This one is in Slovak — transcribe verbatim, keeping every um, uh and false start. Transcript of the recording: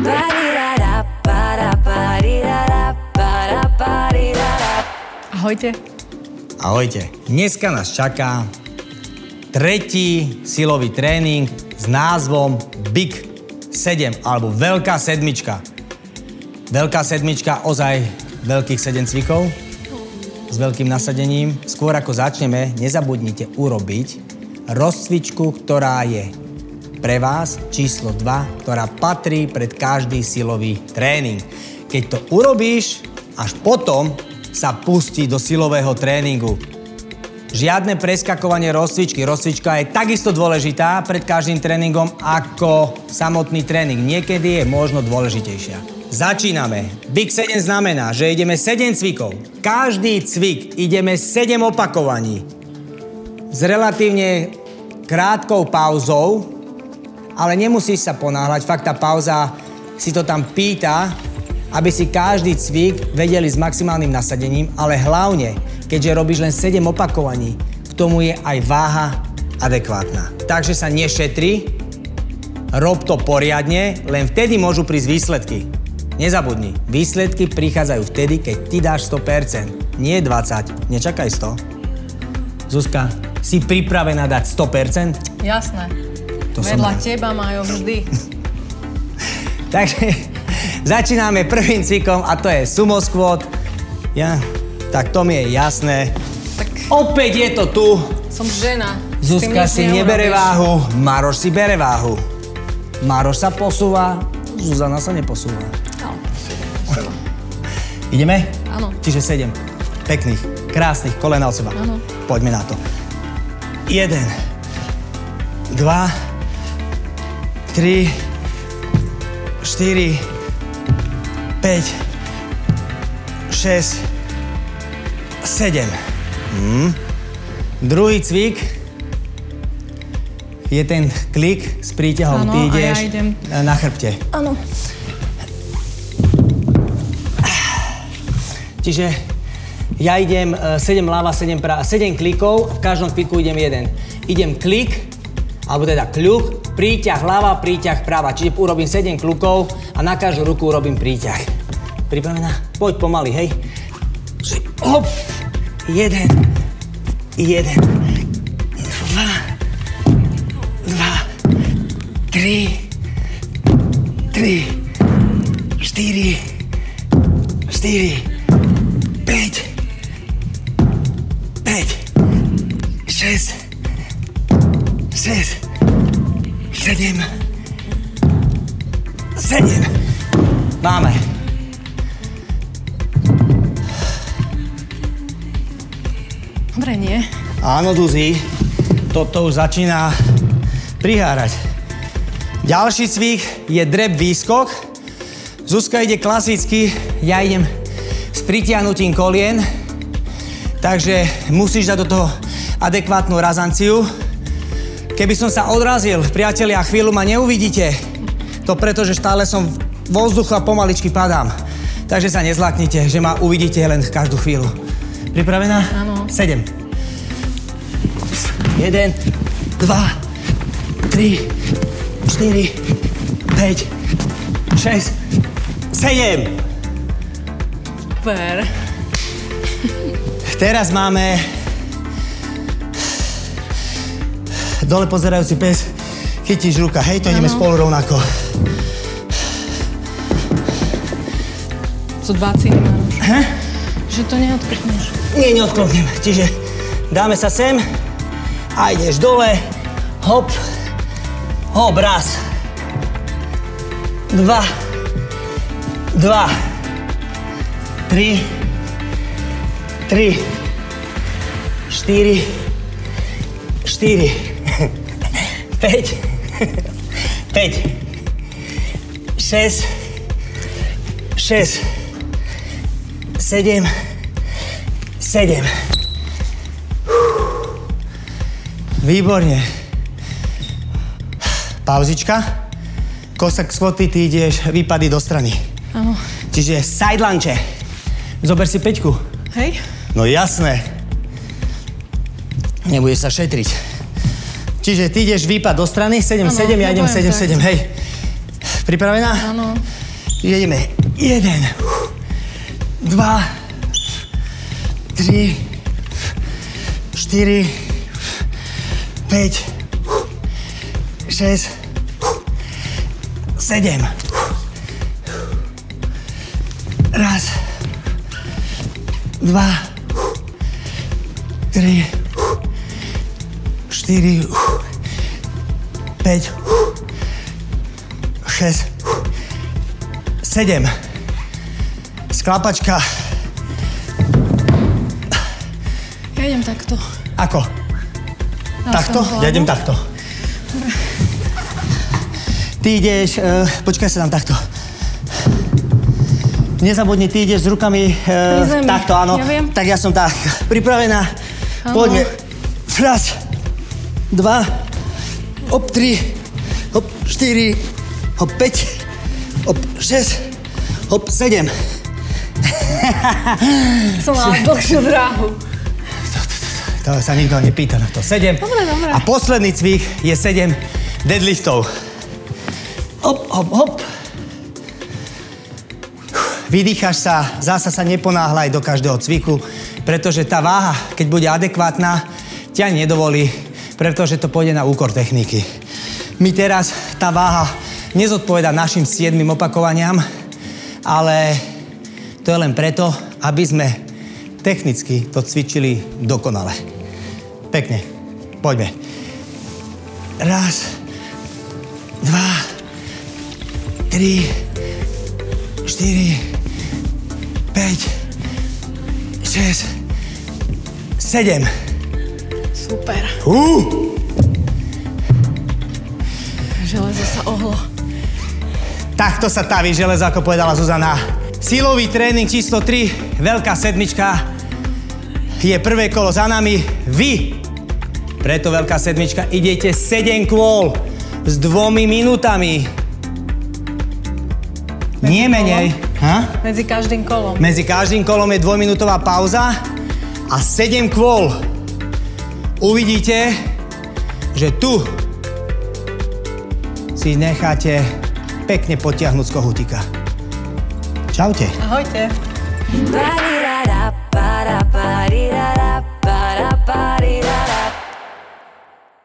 Ahojte. Ahojte. Dneska nás čaká tretí silový tréning s názvom Big sedem alebo Veľká sedmička. Veľká sedmička, ozaj veľkých sedem cvikov s veľkým nasadením. Skôr ako začneme, nezabudnite urobiť rozcvičku, ktorá je pre vás číslo dva, ktorá patrí pred každý silový tréning. Keď to urobíš, až potom sa pustí do silového tréningu. Žiadne preskakovanie rozcvičky. Rozcvička je takisto dôležitá pred každým tréningom ako samotný tréning. Niekedy je možno dôležitejšia. Začíname. Big sedem znamená, že ideme sedem cvikov. Každý cvik ideme sedem opakovaní. S relatívne krátkou pauzou, ale nemusíš sa ponáhľať. Fakt tá pauza si to tam pýta, aby si každý cvik vedeli s maximálnym nasadením, ale hlavne, keďže robíš len sedem opakovaní, k tomu je aj váha adekvátna. Takže sa nešetri, rob to poriadne, len vtedy môžu prísť výsledky. Nezabudni, výsledky prichádzajú vtedy, keď ty dáš sto percent. Nie dvadsať, nečakaj sto. Zuzka, si pripravená dať sto percent? Jasné. To Vedľa teba majú vždy. Takže začíname prvým cvikom a to je sumo squat. Ja, tak to mi je jasné. Tak opäť je to tu. som žena. Zuzka si nebere váhu, Maroš si bere váhu. Maroš sa posúva, Zuzana sa neposúva. No, posúva. Ideme? Áno. Čiže sedem pekných, krásnych kolena od seba. Áno. Poďme na to. Jeden, dva, tri, štyri, päť, šesť, sedem. Hmm. Druhý cvik je ten klik s príťahom. Áno, Ty a ja ideš idem na chrbte. Áno. Čiže ja idem sedem ľava, sedem práva, sedem klikov, v každom kliku idem jeden. Idem klik, alebo teda kľuk, príťah ľava, príťah práva. Čiže urobím sedem kľukov a na každú ruku urobím príťah. Pripravená? Poď pomaly, hej. Hop! Jeden. Jeden. Dva. Dva. Tri. Tri. Štyri. Štyri. Päť. Päť. Šesť. Šesť. Sedem. Sedem. Máme. Dobre, nie? Áno, Duzi. Toto už začína prihárať. Ďalší cvik je drep výskok. Zuzka ide klasicky, ja idem s pritiahnutím kolien. Takže musíš dať do toho adekvátnu razanciu. Keby som sa odrazil, priatelia, chvíľu ma neuvidíte. To preto, že stále som vo vzduchu a pomaličky padám. Takže sa nezlaknite, že ma uvidíte len každú chvíľu. Pripravená? Áno. Sedem. Jeden, dva, tri, štyri, päť, šesť, sedem. Super. Teraz máme dole pozerajúci pes, chytíš ruka, hej, to ideme spolu rovnako. Sú dva cíny, Maroš. He? Že to neodkrkneš. Nie, neodklopnem. Čiže dáme sa sem a ideš dole, hop, hop, raz, dva, dva, tri, tri, štyri, štyri, päť, päť, šesť, šesť, sedem, sedem. Výborne. Pauzička. Kosak squaty, ty ideš výpady do strany. Áno. Čiže side lunge. Zober si päťku. Hej? No jasné. Nebudeš sa šetriť. Čiže ty ideš výpad do strany, sedem, sedem, ja idem sedem, sedem, hej. Pripravená? Áno. Jedeme. Jeden. Dva. Tri. Štyri. Päť. Šesť. Sedem. Raz. Dva. Tri. Štyri. Päť. Šesť. Sedem. Sklapačka. Ja idem takto. Ako? Dal Takto? som hlavu. Ja idem takto. Ty ideš, uh, počkaj sa tam takto. Nezabudni, ty ideš s rukami uh, takto, áno. Ja viem. Tak ja som tak. Pripravená? Áno. Poďme. Raz, dva, hop, tri, hop, štyri, hop, päť, hop, šesť, hop, sedem. Som mala dlhšiu dráhu. To sa nikto nepýta na to. Sedem. Dobre, dobre. A posledný cvik je sedem deadliftov. Hop, hop, hop. Vydýchaš sa, zasa sa neponáhľaj do každého cviku, pretože tá váha, keď bude adekvátna, ťa nedovolí, pretože to pôjde na úkor techniky. My teraz, tá váha nezodpovedá našim siedmym opakovaniam, ale to je len preto, aby sme technicky to cvičili dokonale. Pekne. Poďme. Raz, dva, tri, štyri, päť, šesť, sedem. Super. Uh! Železo sa ohlo. Takto sa taví železo, ako povedala Zuzana. Silový tréning číslo tri, veľká sedmička. Je prvé kolo za nami. Vy, preto veľká sedmička, idete sedem kôl s dvomi minútami. Nie menej. Ha? Medzi každým kolom. Medzi každým kolom je dvojminútová pauza a sedem kôl. Uvidíte, že tu si necháte pekne potiahnuť z kohútika. Čaute. Ahojte. Ba-di-da-da, ba-da-ba-di-da-da, ba-da-ba-di-da-da.